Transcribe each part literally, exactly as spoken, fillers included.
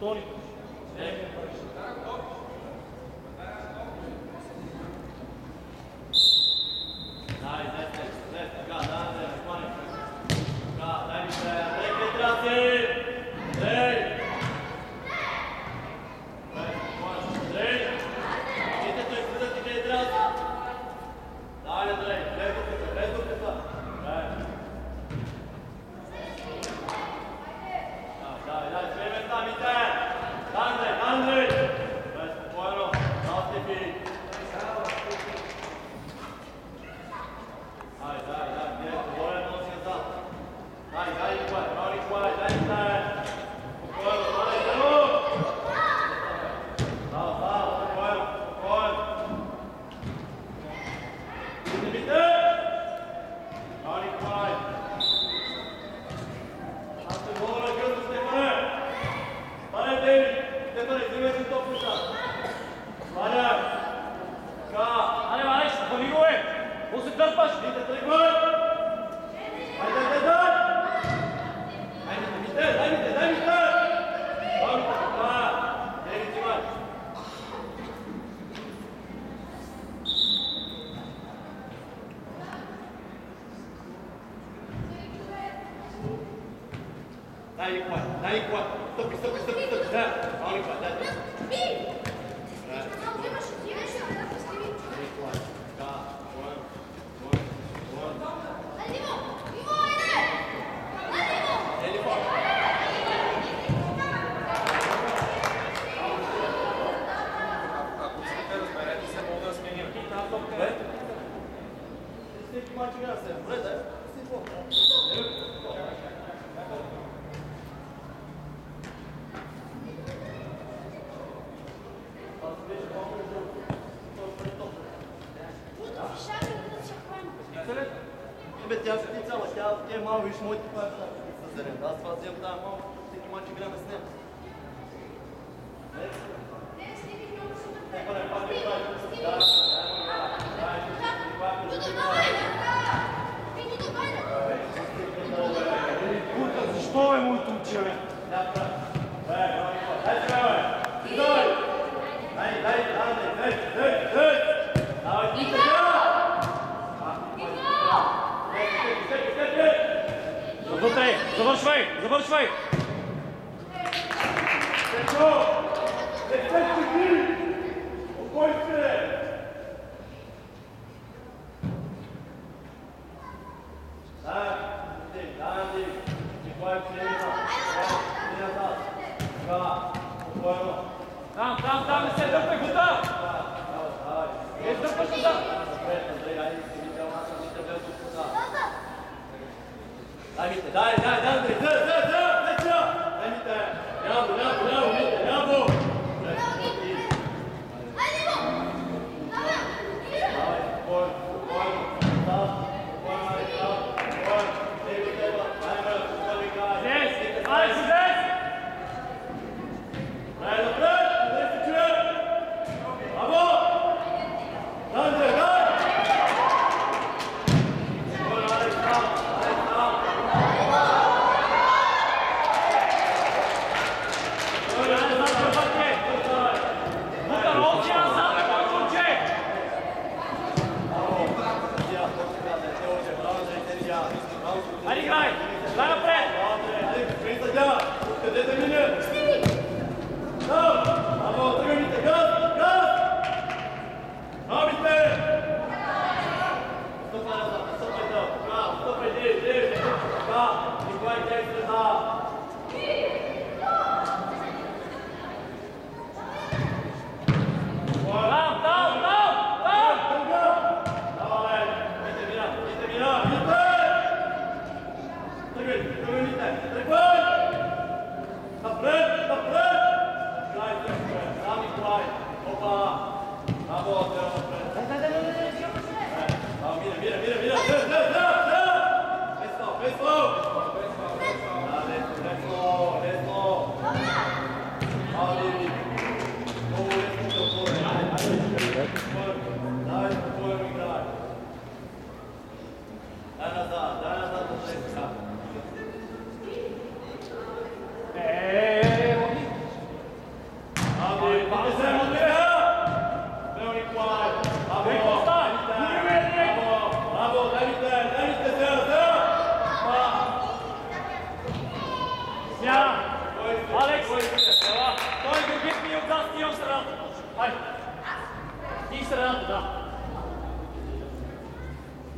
Bravo!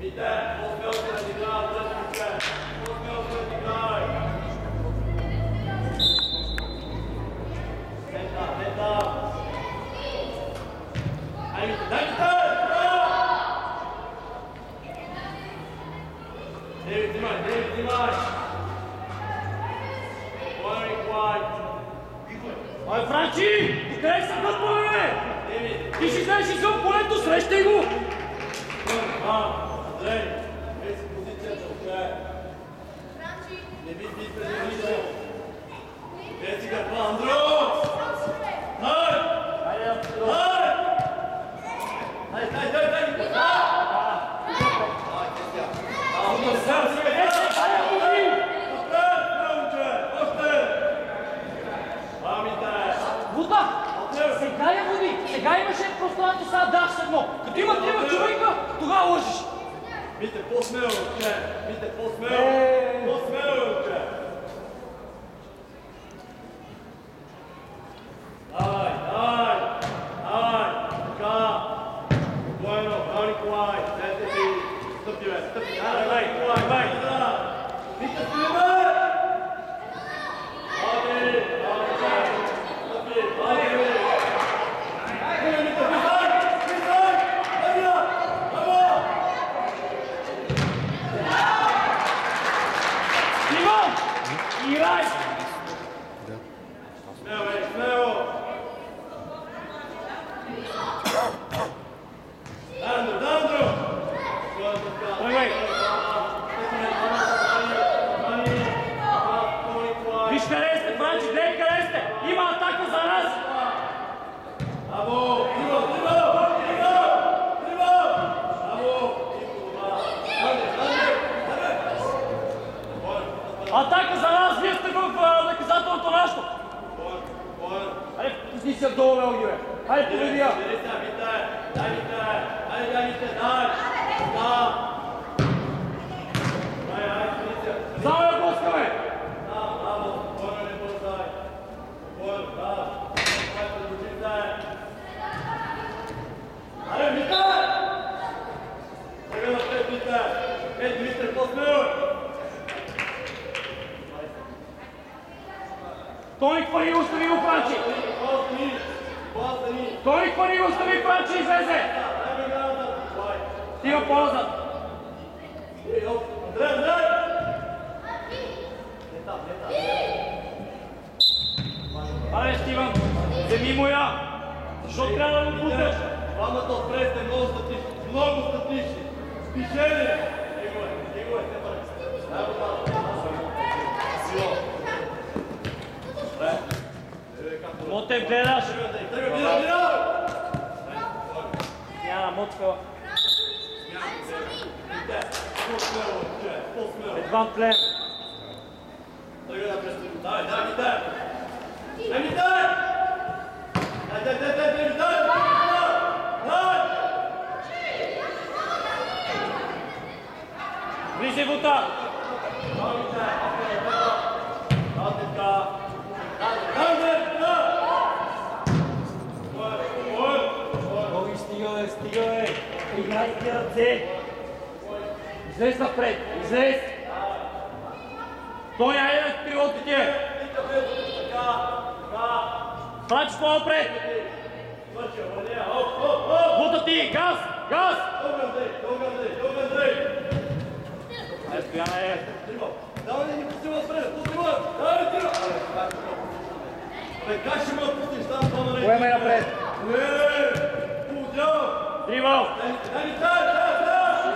Ай, Франчи! Къде се пътваме? Ти ще знаеш извън полето, срещай го! Андрей, ей си позицията, окей. Не би би предвидил. Ей си гърба, Андро! Дай! Дай! Дай, дай, дай, дай! Сега я води! Сега имаше пространство, сега даш едно. Като има трима човека, тогава лъжиш. Мите, по-смело, че! Мите, по-смело! По-смело, че! Дай, дай! Дай! Така! Спокойно, браво, Николай! Дайте си! Стъпи, бе, стъпи! Дай, дай, Николай, дай! Мите, стъпи, бе! Брави! Браво, че! Стъпи, брави! Играй! Смело, бе, смело! Дандро, Дандро! Тръгвай! Виж къде сте, Франчи, гледай къде сте! Има атака за нас! Браво! Триво, триво! Триво! Триво! Браво! Атака за нас! Вие сте в наказателното нещо! Хайде, пусни се вдолу, Велги, бе! Хайде, поведи я! Дай, дай, дай! Дай, дай, дай! Да! Дай, дай, дай! Само я блъскаме! Да, браво! Спокойно, не бързай! Спокойно, да! Дай, продължи, дай! Хайде, Митър! Сега напред, Митър! Ей, Димитър, по-смело! Тони, хвани го, остави го, Франчи! Тони, хвани го, остави, Франчи, излезе! Стига по-назад! Андрей, Андрей! Абе, Стиван, вземи му я! Защо трябва да го пуснеш? Двамата отпред сте много статични, много статични! Спишени! Его е, его е, те бъде! Мотев, гледаш! Няма, Мотев. Едван плен. Дай, дай, Митър! Дай, Митър! Дай, дай, дай, дай, дай, дай! Дай! Влизай вота! Дай, Митър! Дай, така! Дай, дай, дай! Боги, стига, бе, стига, бе! Играйте ръце! Излез напред, излез! Той айде да пилотите! Франчи по-напред! Бута ти! Газ! Газ! Айде, Стояне! Давай да ни пустим отпред! Пустим отпред! Давай, тира! Бе, как ще ме отпустиш там, това на рейки? Поемай напред! Не! Поудява! Тривал! Дай ми, дай, дай, дай!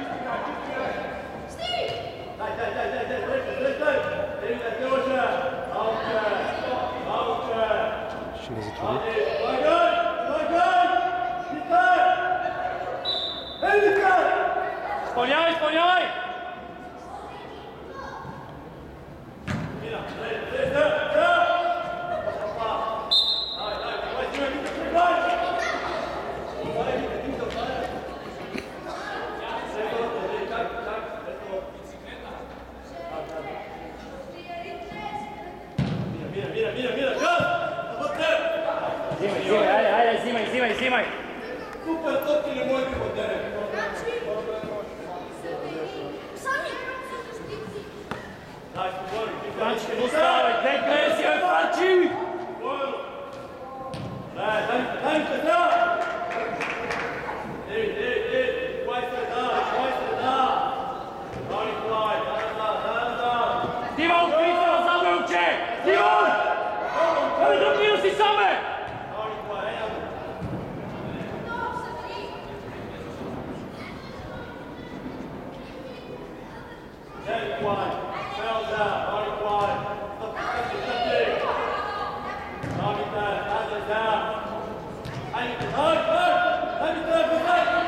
Дай, дай, дай, дай, дай, дай, дай, дай! Ей, дай, дай, лъже! Малче! Малче! Ще не затвори. Лагай! Лагай! Витай! Ей, витай! Изпълнявай, изпълнявай! Мина, дай, дай, дай, дай! Дай, дай, дай, дай, дай, дай! Дай, Вика, ти ми да отваря. Чак, чак, ето. Мина, мина, мина, мина, газ! Навътре! Взимай, взимай, айде, айде, взимай, взимай, взимай! Супер топки не може да бъде. quiet. Spells out. Very quiet. Stop, stop, stop, stop. Target there. Hands it down. Hang it. Hang it. Hang it there. Hang it.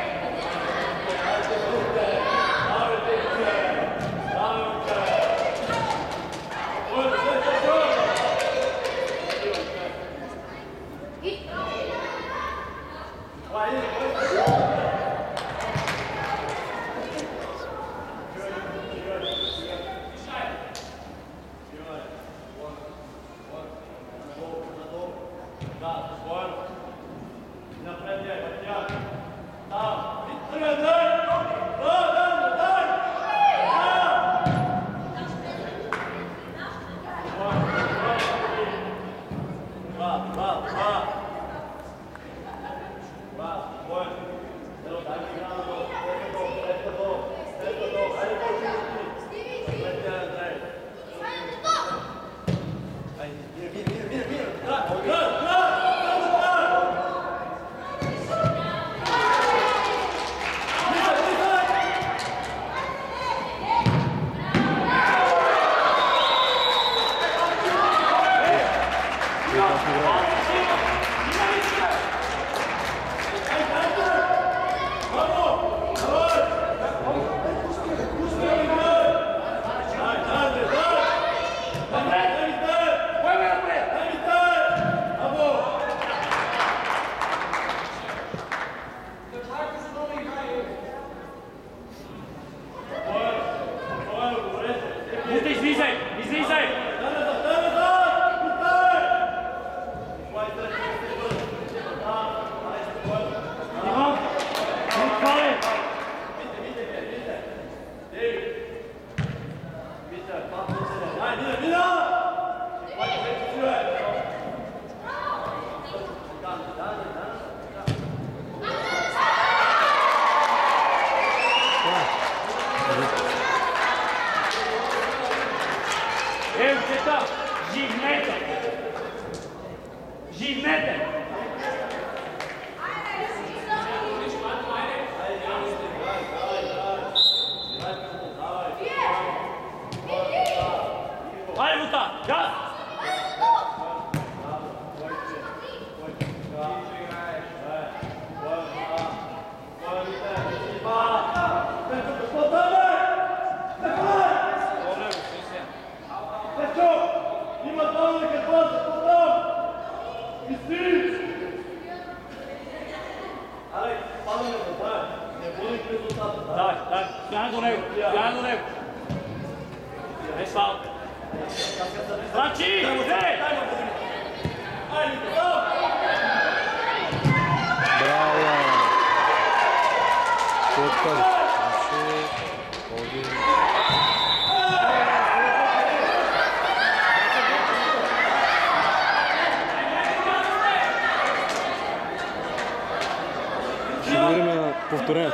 Повторението.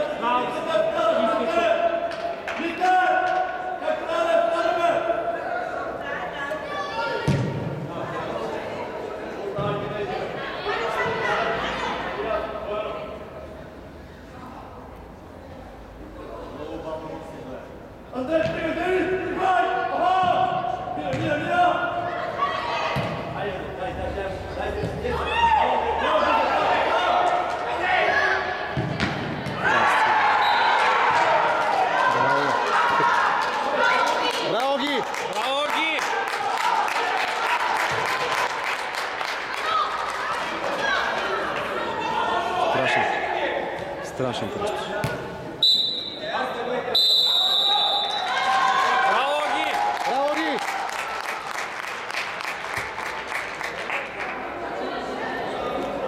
Страшен просто.